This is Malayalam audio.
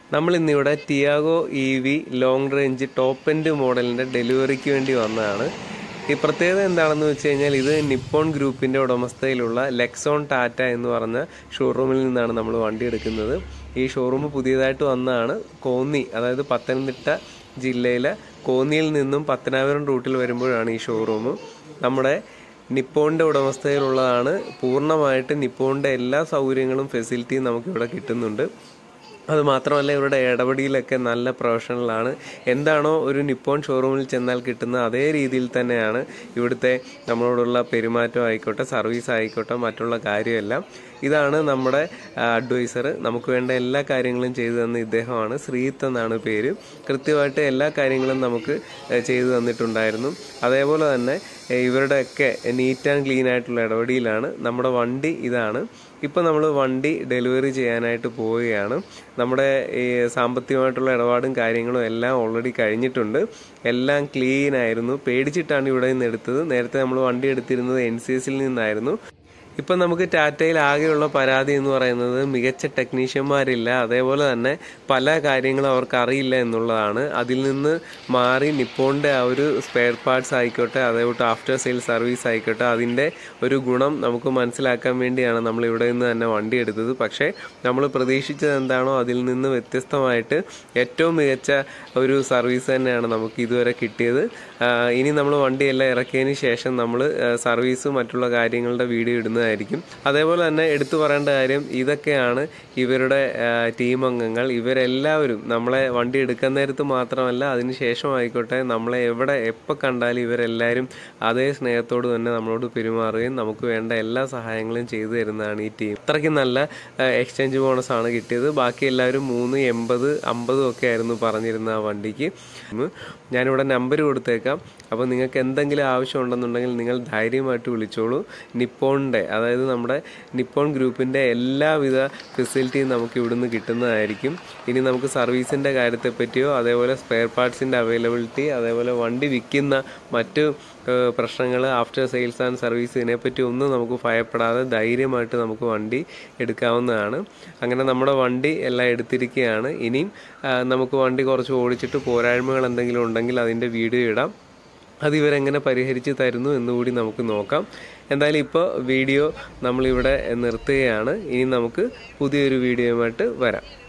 നമ്മൾ ഇന്നിവിടെ Tiago EV long range top end മോഡലിൻ്റെ ഡെലിവറിക്ക് വേണ്ടി വന്നതാണ്. ഈ പ്രത്യേകത എന്താണെന്ന് വെച്ച് കഴിഞ്ഞാൽ ഇത് നിപ്പോൺ ഗ്രൂപ്പിൻ്റെ ഉടമസ്ഥയിലുള്ള ലെക്സോൺ ടാറ്റ എന്ന് പറഞ്ഞ ഷോറൂമിൽ നിന്നാണ് നമ്മൾ വണ്ടി എടുക്കുന്നത്. ഈ ഷോറൂം പുതിയതായിട്ട് വന്നതാണ്. കോന്നി, അതായത് പത്തനംതിട്ട ജില്ലയിലെ കോന്നിയിൽ നിന്നും പത്തനാപുരം റൂട്ടിൽ വരുമ്പോഴാണ് ഈ ഷോറൂം. നമ്മുടെ നിപ്പോണിൻ്റെ ഉടമസ്ഥയിലുള്ളതാണ്. പൂർണ്ണമായിട്ട് നിപ്പോണിൻ്റെ എല്ലാ സൗകര്യങ്ങളും ഫെസിലിറ്റിയും നമുക്കിവിടെ കിട്ടുന്നുണ്ട്. അതുമാത്രമല്ല, ഇവരുടെ ഇടപെടലൊക്കെ നല്ല പ്രൊഫഷണലാണ്. എന്താണോ ഒരു നിപ്പോൺ ഷോറൂമിൽ ചെന്നാൽ കിട്ടുന്ന അതേ രീതിയിൽ തന്നെയാണ് ഇവിടുത്തെ നമ്മളോടുള്ള പെരുമാറ്റം ആയിക്കോട്ടെ, സർവീസ് ആയിക്കോട്ടെ, മറ്റുള്ള കാര്യമെല്ലാം. ഇതാണ് നമ്മുടെ അഡ്വൈസർ. നമുക്ക് വേണ്ട എല്ലാ കാര്യങ്ങളും ചെയ്തു തന്ന ഇദ്ദേഹമാണ്. ശ്രീത്ത് എന്നാണ് പേര്. കൃത്യമായിട്ട് എല്ലാ കാര്യങ്ങളും നമുക്ക് ചെയ്തു തന്നിട്ടുണ്ടായിരുന്നു. അതേപോലെ തന്നെ ഇവരുടെയൊക്കെ നീറ്റ് ആൻഡ് ക്ലീൻ ആയിട്ടുള്ള ഇടപെടലാണ്. നമ്മുടെ വണ്ടി ഇതാണ്. ഇപ്പോൾ നമ്മൾ വണ്ടി ഡെലിവറി ചെയ്യാനായിട്ട് പോവുകയാണ്. നമ്മുടെ ഈ സാമ്പത്തികമായിട്ടുള്ള ഇടപാടും കാര്യങ്ങളും എല്ലാം ഓൾറെഡി കഴിഞ്ഞിട്ടുണ്ട്. എല്ലാം ക്ലീൻ ആയിരുന്നു. പേടിച്ചിട്ടാണ് ഇവിടെ നിന്ന് എടുത്തത്. നേരത്തെ നമ്മൾ വണ്ടി എടുത്തിരുന്നത് NCS നിന്നായിരുന്നു. ഇപ്പം നമുക്ക് ടാറ്റയിൽ ആകെയുള്ള പരാതി എന്ന് പറയുന്നത് മികച്ച ടെക്നീഷ്യന്മാരില്ല, അതേപോലെ തന്നെ പല കാര്യങ്ങളും അവർക്ക് അറിയില്ല എന്നുള്ളതാണ്. അതിൽ നിന്ന് മാറി നിപ്പോണിൻ്റെ ആ ഒരു സ്പെയർ പാർട്സ് ആയിക്കോട്ടെ, അതേപോലെ ആഫ്റ്റർ സെയിൽ സർവീസ് ആയിക്കോട്ടെ, അതിൻ്റെ ഒരു ഗുണം നമുക്ക് മനസ്സിലാക്കാൻ വേണ്ടിയാണ് നമ്മൾ ഇവിടെ നിന്ന് തന്നെ വണ്ടി എടുത്തത്. പക്ഷേ നമ്മൾ പ്രതീക്ഷിച്ചത് എന്താണോ അതിൽ നിന്ന് വ്യത്യസ്തമായിട്ട് ഏറ്റവും മികച്ച ഒരു സർവീസ് തന്നെയാണ് നമുക്ക് ഇതുവരെ കിട്ടിയത്. ഇനി നമ്മൾ വണ്ടിയെല്ലാം ഇറക്കിയതിന് ശേഷം നമ്മൾ സർവീസ് മറ്റുള്ള കാര്യങ്ങളുടെ വീഡിയോ ഇടുന്നതായിരിക്കും. അതേപോലെ തന്നെ എടുത്തു പറയേണ്ട കാര്യം, ഇതൊക്കെയാണ് ഇവരുടെ ടീം അംഗങ്ങൾ. ഇവരെല്ലാവരും നമ്മളെ വണ്ടി എടുക്കാൻ നേരത്ത് മാത്രമല്ല, അതിന് ശേഷം ആയിക്കോട്ടെ, നമ്മളെ എപ്പോൾ കണ്ടാലും ഇവരെല്ലാവരും അതേ സ്നേഹത്തോട് തന്നെ നമ്മളോട് പെരുമാറുകയും നമുക്ക് വേണ്ട എല്ലാ സഹായങ്ങളും ചെയ്തു തരുന്നതാണ് ഈ ടീം. അത്രയ്ക്ക് നല്ല എക്സ്ചേഞ്ച് ബോണസാണ് കിട്ടിയത്. ബാക്കി എല്ലാവരും 3, 80, 50 ഒക്കെ ആയിരുന്നു പറഞ്ഞിരുന്ന ആ വണ്ടിക്ക്. ഞാനിവിടെ നമ്പർ കൊടുത്തേക്കാം. അപ്പോൾ നിങ്ങൾക്ക് എന്തെങ്കിലും ആവശ്യമുണ്ടെന്നുണ്ടെങ്കിൽ നിങ്ങൾ ധൈര്യമായിട്ട് വിളിച്ചോളൂ. നിപ്പോണിൻ്റെ, അതായത് നമ്മുടെ നിപ്പോൺ ഗ്രൂപ്പിൻ്റെ എല്ലാവിധ ഫെസിലിറ്റിയും നമുക്ക് ഇവിടുന്ന് കിട്ടുന്നതായിരിക്കും. ഇനി നമുക്ക് സർവീസിൻ്റെ കാര്യത്തെപ്പറ്റിയോ, അതേപോലെ സ്പെയർ പാർട്സിൻ്റെ അവൈലബിലിറ്റി, അതേപോലെ വണ്ടി വിൽക്കുന്ന മറ്റു പ്രശ്നങ്ങൾ, ആഫ്റ്റർ സെയിൽസ് ആൻഡ് സർവീസ്, ഇതിനെപ്പറ്റി ഒന്നും നമുക്ക് ഭയപ്പെടാതെ ധൈര്യമായിട്ട് നമുക്ക് വണ്ടി എടുക്കാവുന്നതാണ്. അങ്ങനെ നമ്മുടെ വണ്ടി എല്ലാം എടുത്തിരിക്കുകയാണ്. ഇനിയും നമുക്ക് വണ്ടി കുറച്ച് ഓടിച്ചിട്ട് പോരായ്മകൾ എന്തെങ്കിലും ഉണ്ടെങ്കിൽ അതിൻ്റെ വീഡിയോ ഇടാം. അത് ഇവരെങ്ങനെ പരിഹരിച്ച് തരുന്നു എന്നുകൂടി നമുക്ക് നോക്കാം. എന്തായാലും ഇപ്പോൾ വീഡിയോ നമ്മളിവിടെ നിർത്തുകയാണ്. ഇനി നമുക്ക് പുതിയൊരു വീഡിയോയുമായിട്ട് വരാം.